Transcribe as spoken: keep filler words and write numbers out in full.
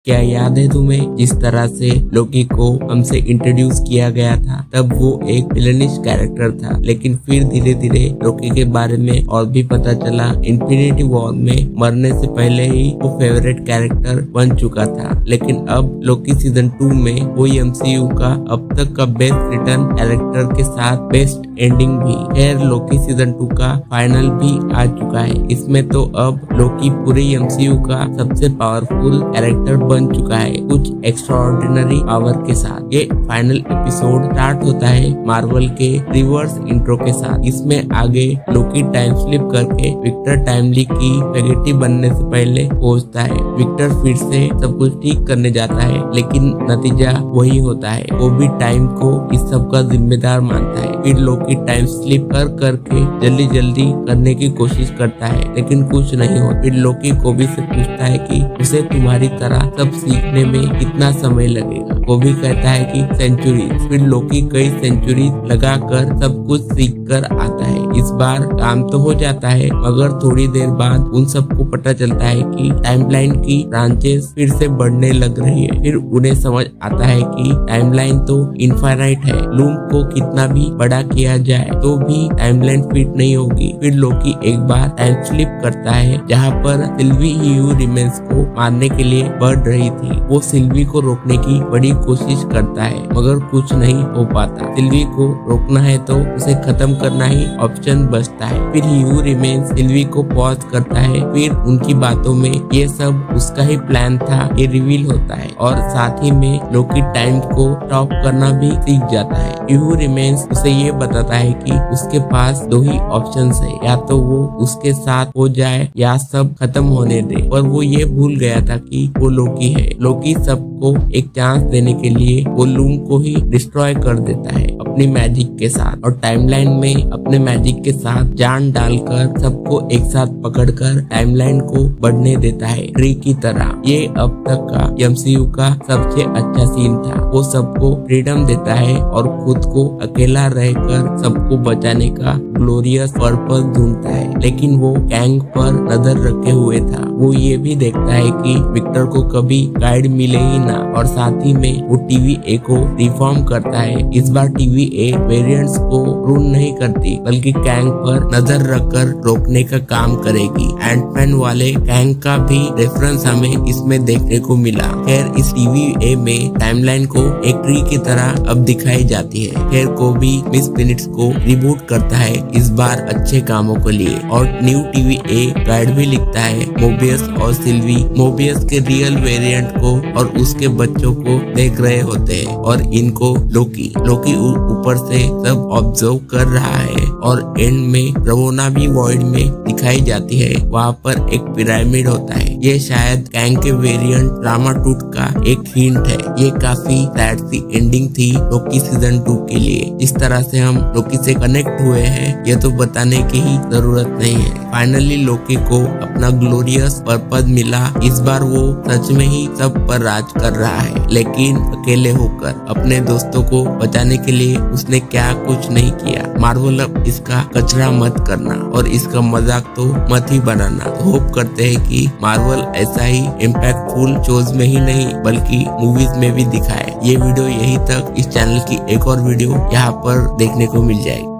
क्या याद है तुम्हें जिस तरह से लोकी को हमसे इंट्रोड्यूस किया गया था? तब वो एक विलनिश कैरेक्टर था, लेकिन फिर धीरे धीरे लोकी के बारे में और भी पता चला। इन्फिनिटी वॉर में मरने से पहले ही वो फेवरेट कैरेक्टर बन चुका था, लेकिन अब लोकी सीजन टू में वो एमसीयू का अब तक का बेस्ट रिटर्न कैरेक्टर के साथ बेस्ट एंडिंग भी। खैर, लोकी सीजन टू का फाइनल भी आ चुका है। इसमें तो अब लोकी पूरे एमसीयू का सबसे पावरफुल कैरेक्टर बन चुका है, कुछ एक्स्ट्राऑर्डिनरी पावर के साथ। ये फाइनल एपिसोड स्टार्ट होता है मार्वल के रिवर्स इंट्रो के साथ। इसमें आगे लोकी टाइम स्लिप करके विक्टर टाइमली की स्पेगेटी बनने से पहले पहुंचता है। विक्टर फिर से सब कुछ ठीक करने जाता है, लेकिन नतीजा वही होता है। वो भी टाइम को इस सब का जिम्मेदार मानता है। फिर लोकी टाइम स्लिप कर करके जल्दी जल्दी करने की कोशिश करता है, लेकिन कुछ नहीं होता। फिर लोकी कोबी से पूछता है कि उसे तुम्हारी तरह सब सीखने में कितना समय लगेगा। कोबी कहता है कि सेंचुरी। फिर लोकी कई सेंचुरी लगाकर सब कुछ सीख कर आता है। इस बार काम तो हो जाता है, मगर थोड़ी देर बाद उन सबको पता चलता है कि टाइमलाइन की ब्रांचेस फिर से बढ़ने लग रही है। फिर उन्हें समझ आता है कि टाइमलाइन तो इनफाइनाइट है। लूम को कितना भी बड़ा किया जाए तो भी टाइमलाइन फिट नहीं होगी। फिर लोकी एक बार टाइम स्लिप करता है, जहाँ पर सिल्वी ह्यू रिमेंस को मारने के लिए बढ़ रही थी। वो सिल्वी को रोकने की बड़ी कोशिश करता है, मगर कुछ नहीं हो पाता। सिल्वी को रोकना है तो उसे खत्म करना ही ऑप्शन बचता है। फिर ह्यू रिमेंस सिल्वी को पॉज करता है। फिर उनकी बातों में ये सब उसका ही प्लान था, ये रिवील होता है। और साथ ही में लोकी टाइम को स्टॉप करना भी सीख जाता है। ह्यू रिमेंस उसे ये बताता है कि उसके पास दो ही ऑप्शंस है, या तो वो उसके साथ हो जाए या सब खत्म होने दे। पर वो ये भूल गया था कि वो लोकी है। लोकी सबको एक चांस देने के लिए वो लूम को ही डिस्ट्रॉय कर देता है अपनी मैजिक के साथ, और टाइमलाइन में अपने मैजिक के साथ जान डालकर सबको एक साथ पकड़कर टाइमलाइन को बढ़ने देता है ट्री की तरह। ये अब तक का एमसीयू का सबसे अच्छा सीन था। वो सबको फ्रीडम देता है और खुद को अकेला रहकर सबको बचाने का ग्लोरियस पर्पस ढूंढता है, लेकिन वो कैंग पर नजर रखे हुए था। वो ये भी देखता है कि विक्टर को कभी गाइड मिले ही ना, और साथ ही में वो टीवी ए को रिफॉर्म करता है। इस बार टीवी ए वेरिएंट्स को रूल नहीं करती, बल्कि कैंग पर नजर रखकर रोकने का काम करेगी। एंटमैन वाले कैंग का भी रेफरेंस हमें इसमें देखने को मिला। खैर, इस टीवी ए में टाइमलाइन को एक ट्री की तरह अब दिखाई जाती है। खैर, को भी मिस मिनट्स को रिबूट करता है, इस बार अच्छे कामों के लिए, और न्यू टीवी ए गाइड भी लिखता है मोबियस और सिल्वी मोबियस के रियल वेरिएंट को और उसके बच्चों को देख रहे होते हैं, और इनको लोकी लोकी ऊपर से सब ऑब्जर्व कर रहा है। और एंड में रवोना भी वॉइड में दिखाई जाती है। वहाँ पर एक पिरामिड होता है। ये शायद कैंग के वेरिएंट रामाटूट का एक हिंट है। ये काफी सैड सी एंडिंग थी लोकी सीजन टू के लिए। इस तरह से हम लोकी से कनेक्ट हुए हैं, ये तो बताने की ही जरूरत नहीं है। फाइनली लोकी को अपना ग्लोरियस पर्पस मिला। इस बार वो सच में ही सब पर राज कर रहा है, लेकिन अकेले होकर। अपने दोस्तों को बचाने के लिए उसने क्या कुछ नहीं किया। मार्वल अब इसका कचरा मत करना और इसका मजाक तो मत ही बनाना। तो होप करते हैं कि मार्वल ऐसा ही इम्पैक्टफुल शोज में ही नहीं बल्कि मूवीज में भी दिखाए। ये वीडियो यही तक। इस चैनल की एक और वीडियो यहाँ पर देखने को मिल जाएगी।